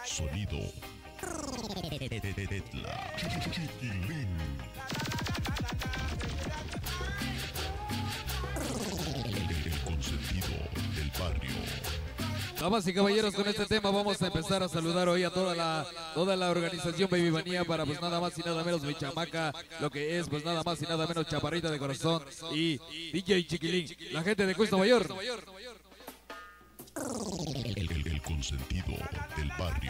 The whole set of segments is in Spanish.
Sonido Tetla Chiquilín. El consentido del barrio. Damas y caballeros, con este tema vamos a empezar a saludar hoy a toda la organización Baby Manía para pues nada más y nada menos mi chamaca, lo que es pues nada más y nada menos Chaparrita de Corazón y DJ Chiquilín, la gente de Cuesta Mayor. El consentido del barrio.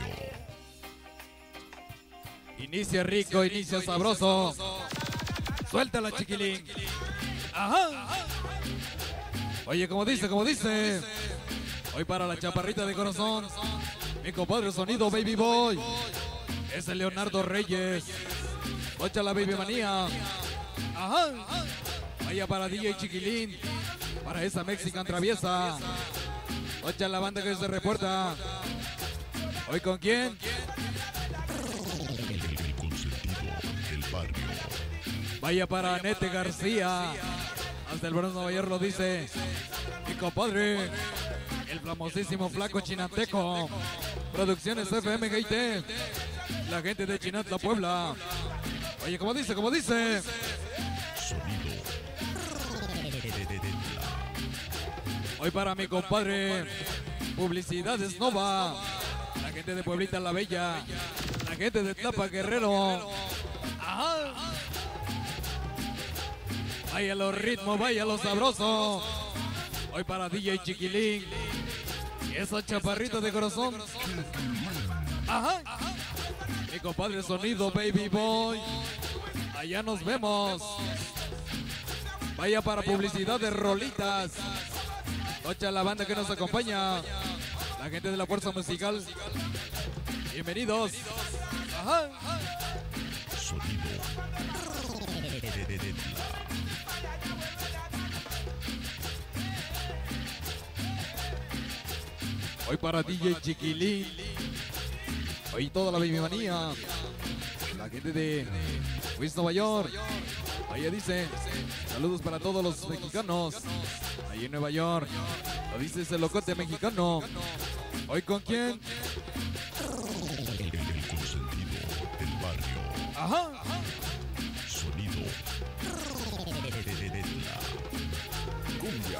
Inicia rico, inicia sabroso. Suéltala, Chiquilín. Ajá. Oye, como dice. Hoy para la Chaparrita de Corazón, mi compadre Sonido Baby Boy. Es el Leonardo Reyes. Ocha la Baby Manía. Ajá. Vaya para DJ Chiquilín. Para esa Mexican traviesa. Ocha la banda que se reporta. ¿Hoy con quién? El consentido del barrio. Vaya para Anete García. Hasta el Bronx Nueva York lo dice mi compadre, el famosísimo Flaco Chinanteco. Producciones FM GT. La gente de Chinantla, Puebla. Oye, como dice. Sonido Tetla. Hoy para mi compadre, Publicidades Nova. La gente de Pueblita La Bella. La gente de Tlapa Guerrero. Ajá. Vaya los ritmos, vaya los sabrosos. Hoy para DJ Chiquilín. Y esa Chaparrita de Corazón. Ajá. Mi compadre Sonido Baby Boy. Allá nos vemos. Vaya para publicidad de Rolitas. Ocha la banda que nos acompaña. La gente de la Fuerza Musical. Bienvenidos. Ajá. Sonido Tetla. Hoy para DJ Chiquilín. Hoy toda la Baby Manía. La gente de Luis Nueva York. Ahí dice, saludos para todos los mexicanos. Ahí en Nueva York. Lo dice ese locote mexicano. ¿Hoy con quién? El consentido del barrio. Ajá. Sonido Tetla. Cumbia.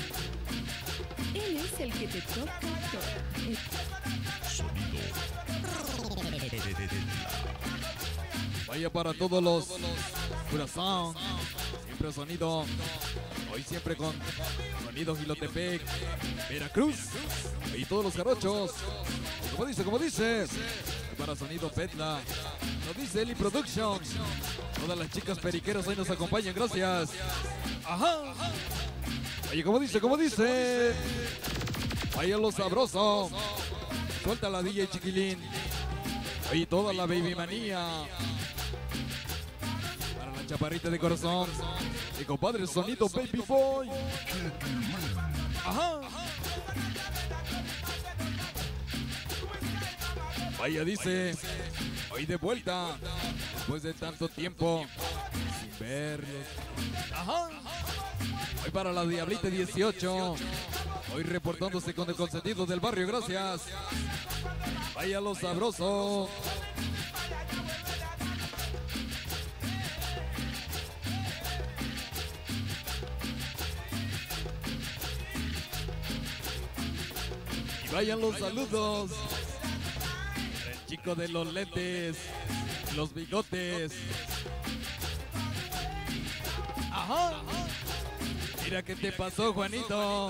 Él es el que te toca todo. Sonido Tetla. Vaya para todos los Curazao. Siempre Sonido. Hoy siempre con Sonido Gilotepec, Veracruz y todos los jarochos. Y como dice. Hoy para Sonido Petla. Lo dice Eli Productions. Todas las chicas periqueras hoy nos acompañan. Gracias. Ajá. Oye, como dice. Vaya lo sabroso. Suelta la DJ Chiquilín. Oye, toda la Baby Manía. Para la Chaparrita de Corazón. Mi compadre Sonido Baby Boy. Ajá. Vaya, dice. Hoy de vuelta. Después de tanto tiempo sin verlos. Ajá. Hoy para la Diablita 18. Hoy reportándose con el consentido del barrio. Gracias. Vaya lo sabroso. Y vayan los saludos. El chico de los lentes, los bigotes. Ajá. Mira qué te pasó, Juanito.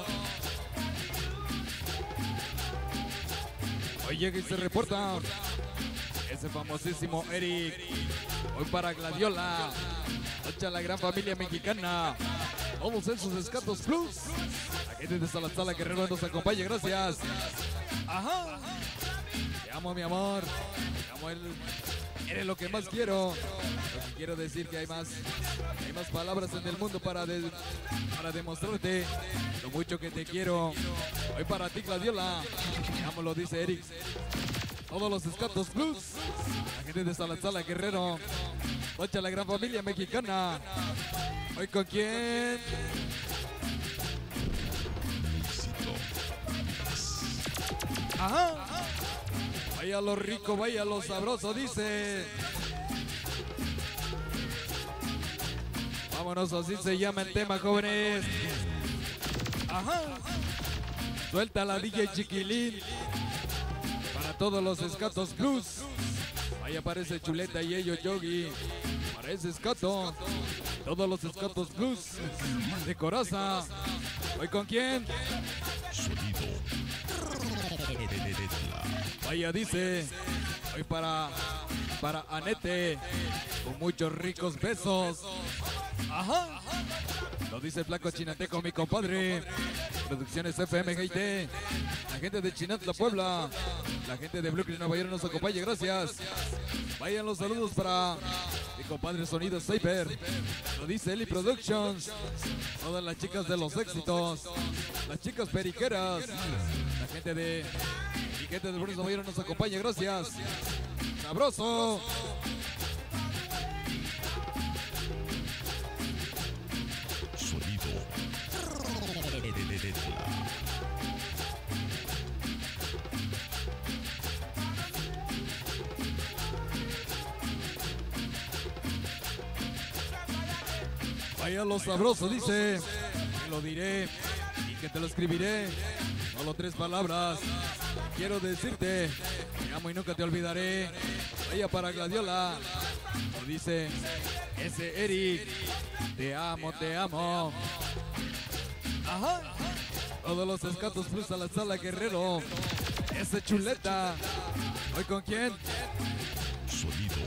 Hoy llega y se reporta ese famosísimo Eric. Hoy para Gladiola. Ocha la gran familia mexicana. Todos esos Escatos Plus. La gente de Salazala Guerrero nos acompaña. Gracias. Ajá. Te amo, mi amor. Te amo, eres lo que más quiero. Lo que quiero decir que hay más palabras en el mundo para demostrarte lo mucho que te quiero. Hoy para ti, Gladiola. Te amo, lo dice Eric. Todos los Escatos Plus. La gente de Salazala Guerrero. Ocha la gran familia mexicana. ¿Hoy con quién? Luisito. Ajá. Vaya lo rico, vaya lo sabroso, dice. Vámonos, así se llama el tema, jóvenes. Ajá. Suelta la DJ Chiquilín. Para todos los Escatos Plus. Vaya, parece Chuleta y ellos Yogi. Parece Escato. Todos los Escatos Plus. De Coraza. ¿Hoy con quién? Sonido. Vaya, dice. Hoy para Anete. Con muchos ricos besos. Ajá. Lo dice el flaco Chinateco, mi compadre. Producciones FM GT. La gente de Chinantla, Puebla. La gente de Brooklyn, Nueva York nos acompaña, gracias. Vayan los saludos para mi compadre Sonido Cyber. Lo dice Eli Productions. Todas las chicas de los éxitos. Las chicas periqueras. La gente de Brooklyn, Nueva York nos acompaña, gracias. Sabroso. Sonido. Vaya lo sabroso, dice. Te lo diré y que te lo escribiré. Solo 3 palabras. Quiero decirte, te amo y nunca te olvidaré. Vaya para Gladiola. Lo dice ese Eric. Te amo, te amo. Ajá. Todos los Escatos Plus a la sala Guerrero. Ese Chuleta. ¿Hoy con quién? Sonido.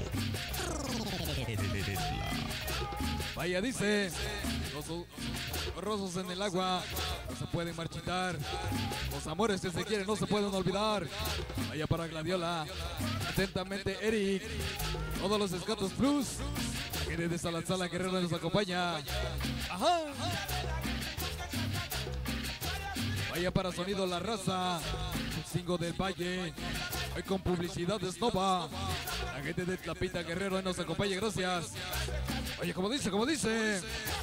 Vaya, dice, los rosas en el agua no se pueden marchitar. Los amores que se quieren no se pueden olvidar. Vaya para Gladiola. Atentamente, Eric. Todos los Escatos Plus. Que desde Salazala Guerrero nos acompaña. Ajá. Vaya para Sonido La Raza. Cingo del Valle. Hoy con publicidad de Snova. La gente de Tlapita Guerrero nos acompaña, gracias. Oye, como dice.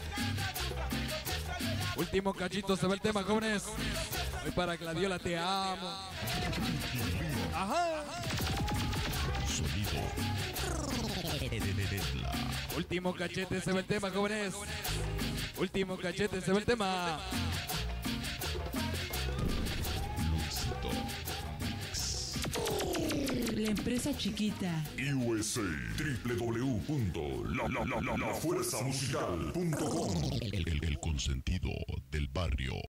Último cachito se ve el tema, jóvenes. Hoy para Gladiola, te amo. Ajá. Sonido. Último cachete se ve el tema, jóvenes. Último cachete se ve el tema. Luisito Mix. La empresa chiquita. USA www.lafuerzamusical.com El consentido del barrio.